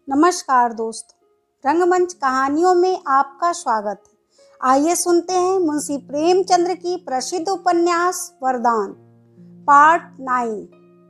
नमस्कार दोस्तों, रंगमंच कहानियों में आपका स्वागत है। आइए सुनते हैं मुंशी प्रेमचंद्र की प्रसिद्ध उपन्यास वरदान पार्ट 9।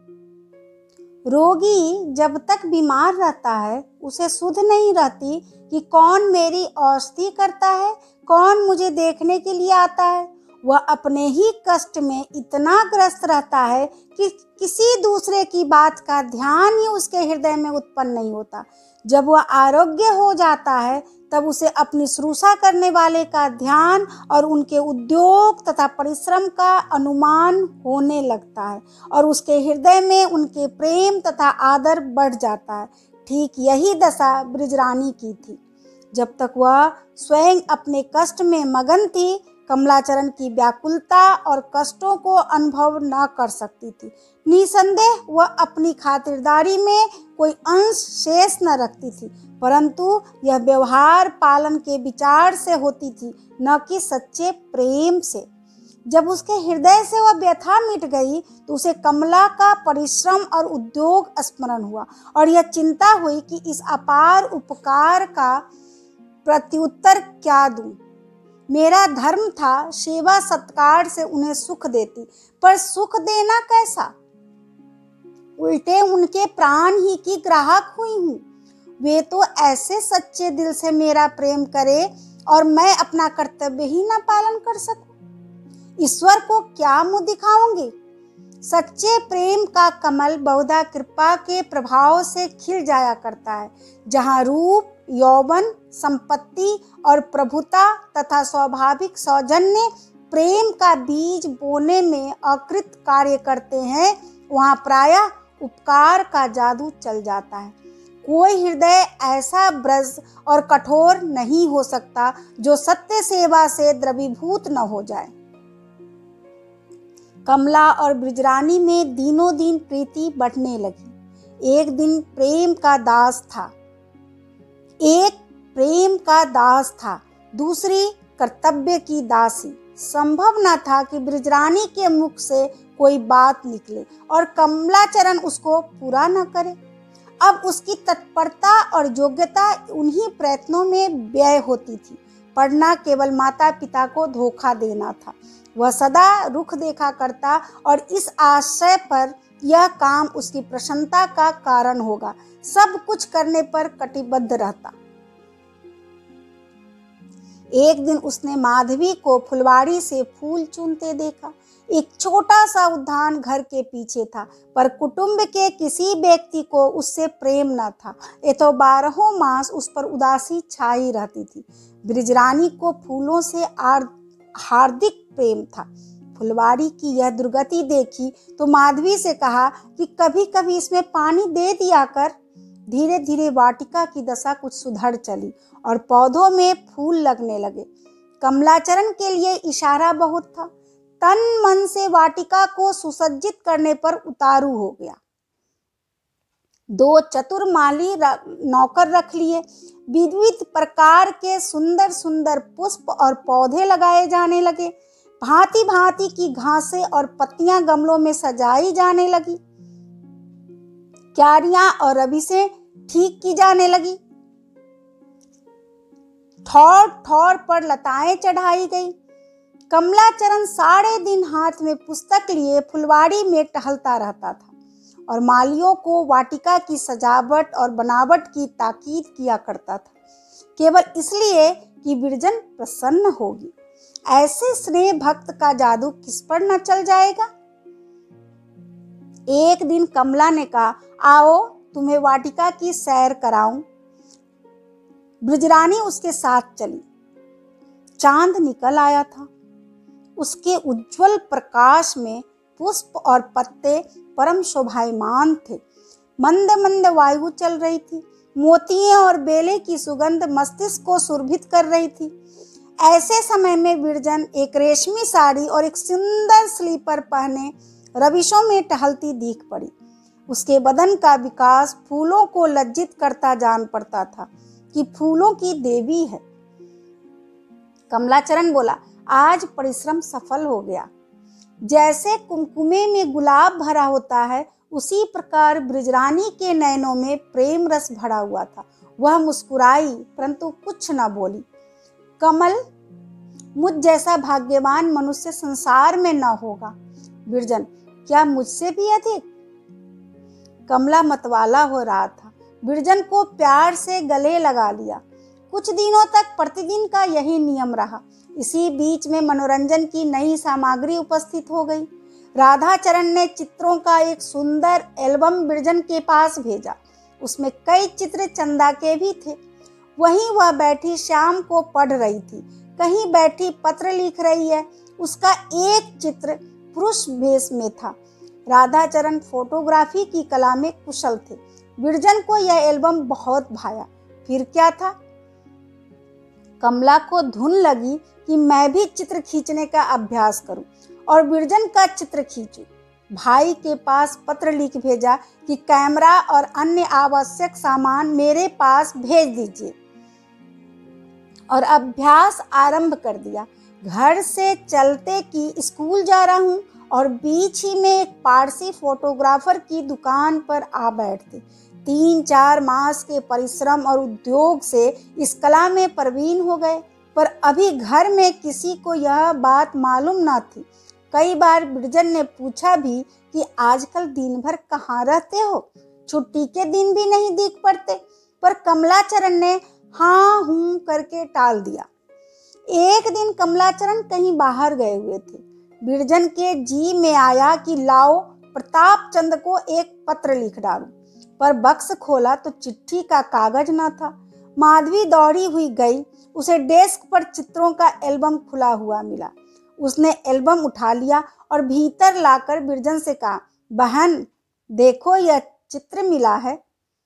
रोगी जब तक बीमार रहता है उसे सुध नहीं रहती कि कौन मेरी औषधि करता है, कौन मुझे देखने के लिए आता है। वह अपने ही कष्ट में इतना ग्रस्त रहता है कि किसी दूसरे की बात का ध्यान ही उसके हृदय में उत्पन्न नहीं होता। जब वह आरोग्य हो जाता है तब उसे अपनी शुश्रूषा करने वाले का ध्यान और उनके उद्योग तथा परिश्रम का अनुमान होने लगता है और उसके हृदय में उनके प्रेम तथा आदर बढ़ जाता है। ठीक यही दशा बृजरानी की थी। जब तक वह स्वयं अपने कष्ट में मगन थी, कमलाचरण की व्याकुलता और कष्टों को अनुभव न कर सकती थी। निसंदेह वह अपनी खातिरदारी में कोई अंश शेष न रखती थी, परंतु यह व्यवहार पालन के विचार से होती थी, न कि सच्चे प्रेम से। जब उसके हृदय से वह व्यथा मिट गई तो उसे कमला का परिश्रम और उद्योग स्मरण हुआ और यह चिंता हुई कि इस अपार उपकार का प्रत्युत्तर क्या दूं। मेरा धर्म था सेवा सत्कार से उन्हें सुख देती, पर सुख देना कैसा? उल्टे उनके प्राण ही की ग्राहक हुई हूँ। वे तो ऐसे सच्चे दिल से मेरा प्रेम करे और मैं अपना कर्तव्य ही न पालन कर सकूं। ईश्वर को क्या मुंह दिखाऊंगी? सच्चे प्रेम का कमल बहुधा कृपा के प्रभाव से खिल जाया करता है। जहाँ रूप, यौवन, संपत्ति और प्रभुता तथा स्वाभाविक सौजन्य प्रेम का बीज बोने में अकृत कार्य करते हैं, वहाँ प्रायः उपकार का जादू चल जाता है। कोई हृदय ऐसा ब्रज और कठोर नहीं हो सकता जो सत्य सेवा से द्रवीभूत न हो जाए। कमला और बृजरानी में दिनों दिन प्रीति बढ़ने लगी। एक प्रेम का दास था, दूसरी कर्तव्य की दासी। संभव न था कि बृजरानी के मुख से कोई बात निकले और कमलाचरण उसको पूरा न करे। अब उसकी तत्परता और योग्यता उन्हीं प्रयत्नों में व्यय होती थी। पढ़ना केवल माता पिता को धोखा देना था। वह सदा रुख देखा करता और इस आशय पर यह काम उसकी प्रसन्नता का कारण होगा। सब कुछ करने पर कटिबद्ध रहता। एक दिन उसने माधवी को फुलवाड़ी से फूल चुनते देखा। एक छोटा सा उद्यान घर के पीछे था, पर कुटुंब के किसी व्यक्ति को उससे प्रेम न था। ये तो 12 मास उस पर उदासी छाई रहती थी। बृजरानी को फूलों से हार्दिक प्रेम था। फुलवाड़ी की यह दुर्गति देखी तो माधवी से कहा कि कभी कभी इसमें पानी दे दिया कर। धीरे धीरे वाटिका की दशा कुछ सुधर चली और पौधों में फूल लगने लगे। कमलाचरण के लिए इशारा बहुत था। तन मन से वाटिका को सुसज्जित करने पर उतारू हो गया। 2 चतुर माली नौकर रख लिए। विविध प्रकार के सुंदर सुंदर पुष्प और पौधे लगाए जाने लगे। भांति भांति की घासें और पत्तियां गमलों में सजाई जाने लगी। क्यारियां और रबीसें ठीक की जाने लगी। ठौर ठौर पर लताएं चढ़ाई गई। कमलाचरण सारे दिन हाथ में पुस्तक लिए फुलवाड़ी में टहलता रहता था और मालियों को वाटिका की सजावट और बनावट की ताकीद किया करता था, केवल इसलिए कि बिरजन प्रसन्न होगी। ऐसे स्नेह भक्त का जादू किस पर न चल जाएगा। एक दिन कमला ने कहा, आओ तुम्हें वाटिका की सैर कराऊं। बृजरानी उसके साथ चली। चांद निकल आया था। उसके उज्जवल प्रकाश में पुष्प और पत्ते परम शोभायमान थे। मंद मंद वायु चल रही थी। मोतियों और बेले की सुगंध मस्तिष्क को सुरभित कर रही थी। ऐसे समय में बिरजन एक रेशमी साड़ी और एक सुंदर स्लीपर पहने रविशों में टहलती दिख पड़ी। उसके बदन का विकास फूलों को लज्जित करता जान पड़ता था कि फूलों की देवी है। कमलाचरण बोला, आज परिश्रम सफल हो गया। जैसे कुमकुमे में गुलाब भरा होता है, उसी प्रकार ब्रिजरानी के नयनों में प्रेम रस भरा हुआ था। वह मुस्कुराई परंतु कुछ न बोली। कमल, मुझ जैसा भाग्यवान मनुष्य संसार में न होगा। बिरजन, क्या मुझसे भी अधिक? कमला मतवाला हो रहा था। बिरजन को प्यार से गले लगा लिया। कुछ दिनों तक प्रतिदिन का यही नियम रहा। इसी बीच में मनोरंजन की नई सामग्री उपस्थित हो गई। राधाचरण ने चित्रों का एक सुंदर एल्बम बिरजन के पास भेजा। उसमें कई चित्र चंदा के भी थे। वहीं वह बैठी शाम को पढ़ रही थी, कहीं बैठी पत्र लिख रही है। उसका एक चित्र पुरुष वेश में था। राधाचरण फोटोग्राफी की कला में कुशल थे। बिरजन को यह एल्बम बहुत भाया। फिर क्या था? कमला को धुन लगी कि मैं भी चित्र खींचने का अभ्यास करूं और बिरजन का चित्र खींचूं। भाई के पास पत्र लिख भेजा कि कैमरा और अन्य आवश्यक सामान मेरे पास भेज दीजिए और अभ्यास आरंभ कर दिया। घर से चलते कि स्कूल जा रहा हूँ और बीच ही में एक पारसी फोटोग्राफर की दुकान पर आ बैठते। 3-4 मास के परिश्रम और उद्योग से इस कला में प्रवीण हो गए, पर अभी घर में किसी को यह बात मालूम न थी। कई बार बिरजन ने पूछा भी कि आजकल दिन भर कहाँ रहते हो, छुट्टी के दिन भी नहीं दिख पड़ते, पर कमलाचरण ने हाँ हूँ करके टाल दिया। एक दिन कमलाचरण कहीं बाहर गए हुए थे। बिरजन के जी में आया कि लाओ प्रताप चंद को एक पत्र लिख डालूं, पर बक्स खोला तो चिट्ठी का कागज न था। माधवी दौड़ी हुई गई। उसे डेस्क पर चित्रों का एल्बम खुला हुआ मिला। उसने एल्बम उठा लिया और भीतर लाकर बिरजन से कहा, बहन देखो यह चित्र मिला है।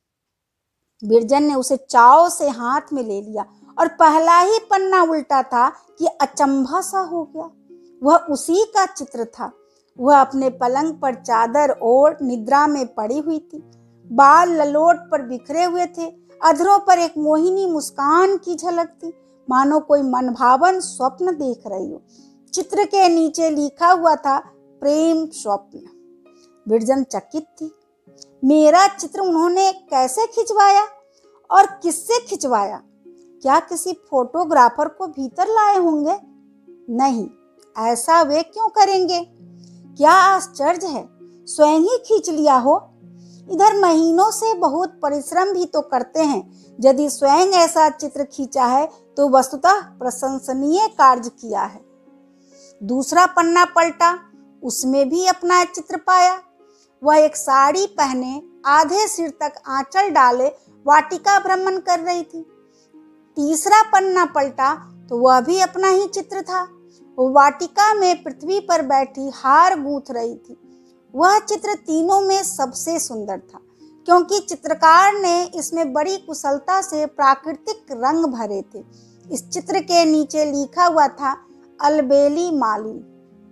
बिरजन ने उसे चाव से हाथ में ले लिया और पहला ही पन्ना उल्टा था कि अचंभा सा हो गया। वह उसी का चित्र था। वह अपने पलंग पर चादर ओढ़ निद्रा में पड़ी हुई थी। बाल ललोट पर बिखरे हुए थे। अधरों पर एक मोहिनी मुस्कान की झलक थी, मानो कोई मनभावन स्वप्न देख रही हो। चित्र के नीचे लिखा हुआ था, प्रेम स्वप्न। बिरजन चकित थी। मेरा चित्र उन्होंने कैसे खिंचवाया और किससे खिंचवाया? क्या किसी फोटोग्राफर को भीतर लाए होंगे? नहीं, ऐसा वे क्यों करेंगे? क्या आश्चर्य है, स्वयं ही खींच लिया हो। इधर महीनों से बहुत परिश्रम भी तो करते हैं। यदि स्वयं ऐसा चित्र खींचा है तो वस्तुतः प्रशंसनीय कार्य किया है। दूसरा पन्ना पलटा, उसमें भी अपना चित्र पाया। वह एक साड़ी पहने, आधे सिर तक आंचल डाले वाटिका भ्रमण कर रही थी। तीसरा पन्ना पलटा तो वह भी अपना ही चित्र था। वो वाटिका में पृथ्वी पर बैठी हार गूंथ रही थी। वह चित्र तीनों में सबसे सुंदर था, क्योंकि चित्रकार ने इसमें बड़ी कुशलता से प्राकृतिक रंग भरे थे। इस चित्र के नीचे लिखा हुआ था, अलबेली मालिनी।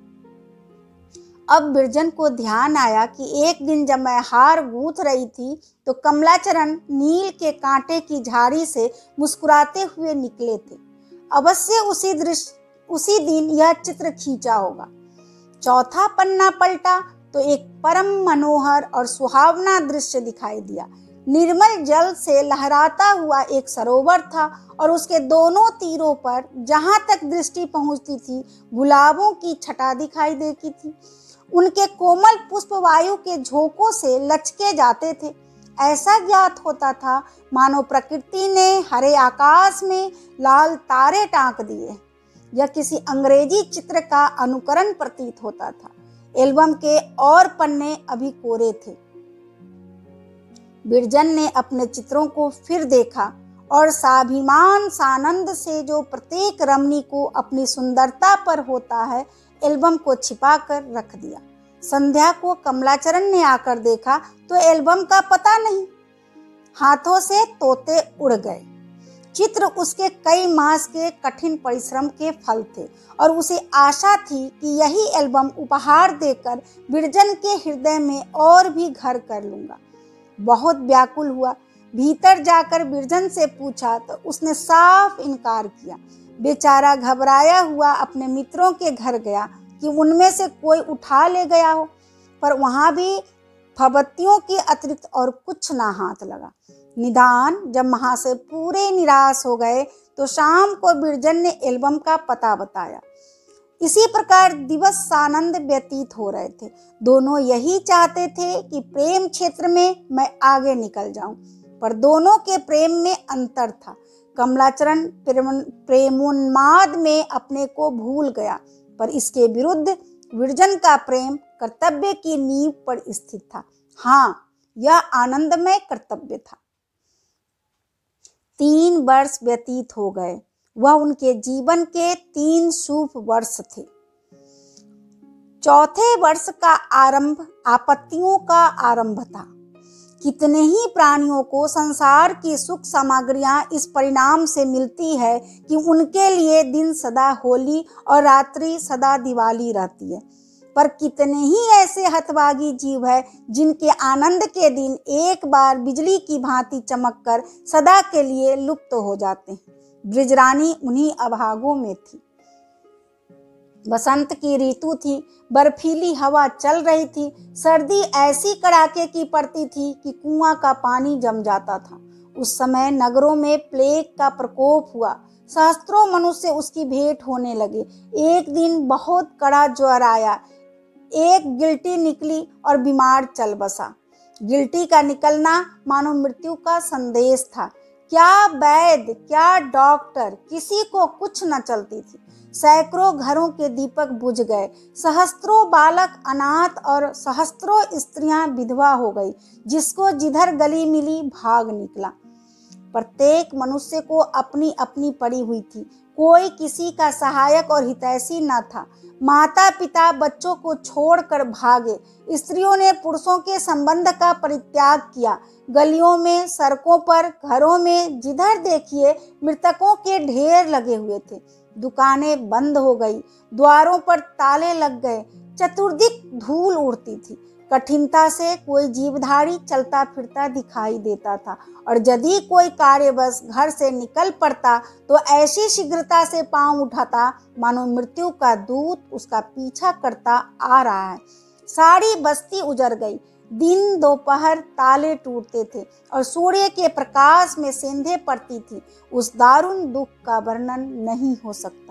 अब बिरजन को ध्यान आया कि एक दिन जब मैं हार गूंथ रही थी तो कमलाचरण नील के कांटे की झाड़ी से मुस्कुराते हुए निकले थे। अवश्य उसी दिन यह चित्र खींचा होगा। चौथा पन्ना पलटा तो एक परम मनोहर और सुहावना दृश्य दिखाई दिया। निर्मल जल से लहराता हुआ एक सरोवर था और उसके दोनों तीरों पर जहां तक दृष्टि पहुंचती थी गुलाबों की छटा दिखाई देती थी। उनके कोमल पुष्प वायु के झोंकों से लचके जाते थे। ऐसा ज्ञात होता था मानो प्रकृति ने हरे आकाश में लाल तारे टांक दिए। यह किसी अंग्रेजी चित्र का अनुकरण प्रतीत होता था। एल्बम के और पन्ने अभी कोरे थे। बिरजन ने अपने चित्रों को फिर देखा और साभिमान सानंद से जो प्रत्येक रमणी को अपनी सुंदरता पर होता है, एल्बम को छिपा कर रख दिया। संध्या को कमलाचरण ने आकर देखा तो एल्बम का पता नहीं। हाथों से तोते उड़ गए। चित्र उसके कई मास के कठिन परिश्रम के फल थे और उसे आशा थी कि यही एल्बम उपहार देकर बिरजन के हृदय में और भी घर कर लूंगा। बहुत व्याकुल हुआ। भीतर जाकर बिरजन से पूछा तो उसने साफ इनकार किया। बेचारा घबराया हुआ अपने मित्रों के घर गया कि उनमें से कोई उठा ले गया हो, पर वहां भी फबत्तियों के अतिरिक्त और कुछ ना हाथ लगा। निदान जब महाशय पूरे निराश हो गए तो शाम को बिरजन ने एल्बम का पता बताया। इसी प्रकार दिवस सानंद व्यतीत हो रहे थे। दोनों यही चाहते थे कि प्रेम क्षेत्र में मैं आगे निकल जाऊं, पर दोनों के प्रेम में अंतर था। कमलाचरण प्रेमोन्माद में अपने को भूल गया, पर इसके विरुद्ध बिरजन का प्रेम कर्तव्य की नींव पर स्थित था। हाँ, यह आनंदमय कर्तव्य था। 3 वर्ष व्यतीत हो गए। वह उनके जीवन के 3 शुभ वर्ष थे। चौथे वर्ष का आरंभ आपत्तियों का आरंभ था। कितने ही प्राणियों को संसार की सुख सामग्रियां इस परिणाम से मिलती है कि उनके लिए दिन सदा होली और रात्रि सदा दिवाली रहती है, पर कितने ही ऐसे हतभागी जीव है जिनके आनंद के दिन एक बार बिजली की भांति चमककर सदा के लिए लुप्त हो जाते हैं। ब्रिजरानी उन्हीं अभागों में थी। बसंत की ऋतु थी, बर्फीली हवा चल रही थी, सर्दी ऐसी कड़ाके की पड़ती थी कि कुआं का पानी जम जाता था। उस समय नगरों में प्लेग का प्रकोप हुआ। सहस्त्रों मनुष्य उसकी भेंट होने लगे। एक दिन बहुत कड़ा ज्वर आया। एक गिल्टी निकली और बीमार चल बसा। गिल्टी का निकलना मानो मृत्यु का संदेश था। क्या वैद्य, क्या डॉक्टर, किसी को कुछ न चलती थी। सैकड़ों घरों के दीपक बुझ गए, सहस्त्रों बालक अनाथ और सहस्त्रों स्त्रियां विधवा हो गई। जिसको जिधर गली मिली भाग निकला। प्रत्येक मनुष्य को अपनी अपनी पड़ी हुई थी। कोई किसी का सहायक और हितैषी न था। माता पिता बच्चों को छोड़कर भागे। स्त्रियों ने पुरुषों के संबंध का परित्याग किया। गलियों में, सड़कों पर, घरों में जिधर देखिए मृतकों के ढेर लगे हुए थे। दुकानें बंद हो गई, द्वारों पर ताले लग गए, चतुर्दिक धूल उड़ती थी। कठिनता से कोई जीवधारी चलता फिरता दिखाई देता था, और यदि कोई कार्यवश घर से निकल पड़ता तो ऐसी शीघ्रता से पांव उठाता मानो मृत्यु का दूत उसका पीछा करता आ रहा है। सारी बस्ती उजड़ गई। दिन दोपहर ताले टूटते थे और सूर्य के प्रकाश में सेंधे पड़ती थी। उस दारुण दुख का वर्णन नहीं हो सकता।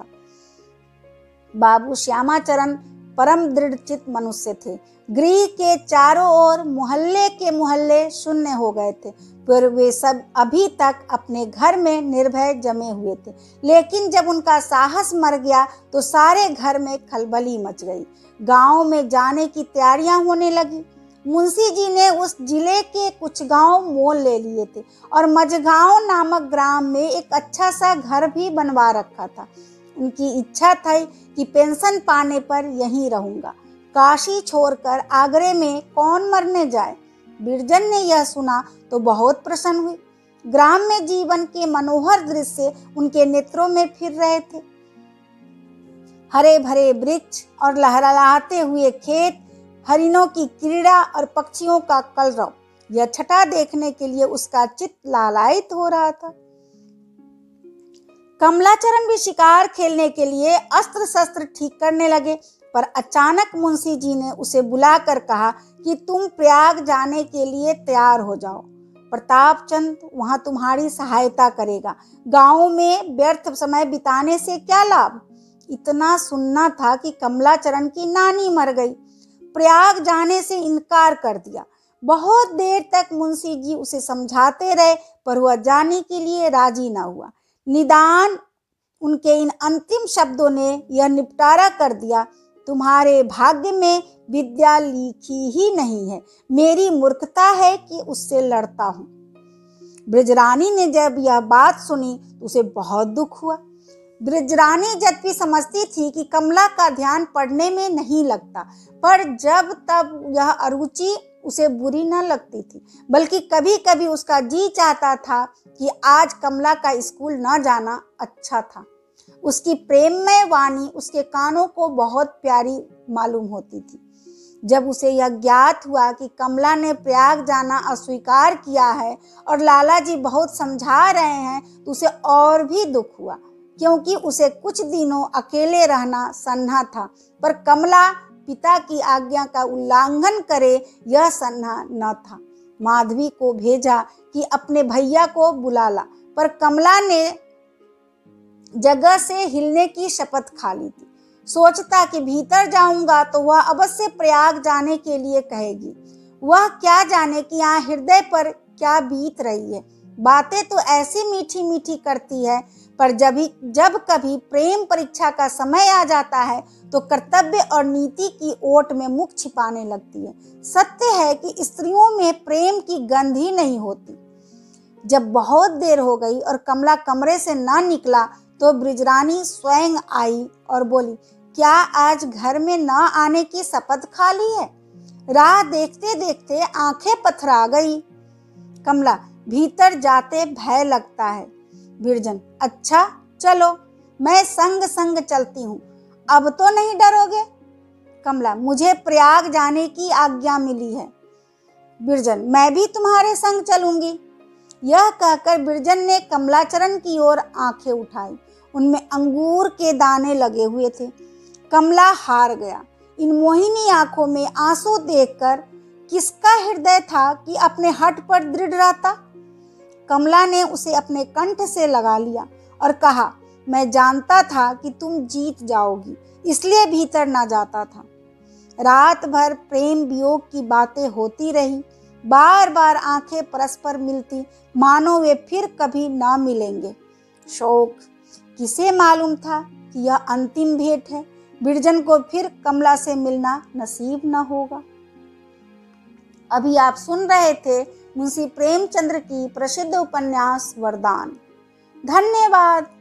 बाबू श्यामाचरण परम दृढ़चित्त मनुष्य थे। गृह के चारों ओर मोहल्ले के मोहल्ले शून्य हो गए थे, पर वे सब अभी तक अपने घर में निर्भय जमे हुए थे। लेकिन जब उनका साहस मर गया तो सारे घर में खलबली मच गई। गांव में जाने की तैयारियां होने लगी। मुंशी जी ने उस जिले के कुछ गांव मोल ले लिए थे और मझगांव नामक ग्राम में एक अच्छा सा घर भी बनवा रखा था। उनकी इच्छा थी कि पेंशन पाने पर यहीं रहूंगा। काशी छोड़कर आगरे में कौन मरने जाए। बिरजन ने यह सुना तो बहुत प्रसन्न हुई। ग्राम में जीवन के मनोहर दृश्य उनके नेत्रों में फिर रहे थे। हरे भरे वृक्ष और लहराते हुए खेत, हरिणों की क्रीड़ा और पक्षियों का कलरव, यह छटा देखने के लिए उसका चित्त लालायित हो रहा था। कमलाचरण भी शिकार खेलने के लिए अस्त्र शस्त्र ठीक करने लगे, पर अचानक मुंशी जी ने उसे बुलाकर कहा कि तुम प्रयाग जाने के लिए तैयार हो जाओ। प्रतापचंद वहां तुम्हारी सहायता करेगा। गांव में व्यर्थ समय बिताने से क्या लाभ। इतना सुनना था कि कमलाचरण की नानी मर गई। प्रयाग जाने से इनकार कर दिया। बहुत देर तक मुंशी जी उसे समझाते रहे, पर वह जाने के लिए राजी न हुआ। निदान उनके इन अंतिम शब्दों ने यह निपटारा कर दिया, तुम्हारे भाग्य में विद्या लिखी ही नहीं है। मेरी मूर्खता है कि उससे लड़ता हूँ। ब्रिजरानी ने जब यह बात सुनी तो उसे बहुत दुख हुआ। ब्रिजरानी यद्यपि समझती थी कि कमला का ध्यान पढ़ने में नहीं लगता, पर जब तब यह अरुचि उसे बुरी न लगती थी, बल्कि कभी कभी उसका जी चाहता था कि आज कमला का स्कूल न जाना अच्छा था। उसकी प्रेममय वाणी उसके कानों को बहुत प्यारी मालूम होती थी। जब उसे यह ज्ञात हुआ कि कमला ने प्रयाग जाना अस्वीकार किया है और लाला जी बहुत समझा रहे हैं, तो उसे और भी दुख हुआ, क्योंकि उसे कुछ दिनों अकेले रहना सन्हा था। पर कमला पिता की आज्ञा का उल्लंघन करे यह सन्हा न था। माधवी को भेजा कि अपने भैया को बुला ला, पर कमला ने जगह से हिलने की शपथ खा ली थी। सोचता कि भीतर जाऊंगा तो वह अवश्य प्रयाग जाने के लिए कहेगी। वह क्या जाने कि यहाँ हृदय पर क्या बीत रही है। बातें तो ऐसी मीठी मीठी करती है, पर जब कभी प्रेम परीक्षा का समय आ जाता है तो कर्तव्य और नीति की ओट में मुख छिपाने लगती है। सत्य है कि स्त्रियों में प्रेम की गंध ही नहीं होती। जब बहुत देर हो गई और कमला कमरे से ना निकला तो ब्रिजरानी स्वयं आई और बोली, क्या आज घर में न आने की शपथ खा ली है? राह देखते देखते आंखें पथरा गई। कमला, भीतर जाते भय लगता है। बिरजन, अच्छा चलो, मैं संग संग चलती हूँ, अब तो नहीं डरोगे? कमला, मुझे प्रयाग जाने की आज्ञा मिली है। बिरजन, मैं भी तुम्हारे संग चलूंगी। यह कहकर बिरजन ने कमलाचरण की ओर आंखें उठाई। उनमें अंगूर के दाने लगे हुए थे। कमला हार गया। इन मोहिनी आंखों में आंसू देखकर किसका हृदय था कि अपने हठ पर दृढ़ रहता। कमला ने उसे अपने कंठ से लगा लिया और कहा, मैं जानता था कि तुम जीत जाओगी, इसलिए भीतर ना जाता था। रात भर प्रेम वियोग की बातें होती रही। बार बार आंखें परस्पर मिलती, मानो वे फिर कभी ना मिलेंगे। शोक, किसे मालूम था कि यह अंतिम भेंट है। बिरजन को फिर कमला से मिलना नसीब न होगा। अभी आप सुन रहे थे मुंशी प्रेमचंद्र की प्रसिद्ध उपन्यास वरदान। धन्यवाद।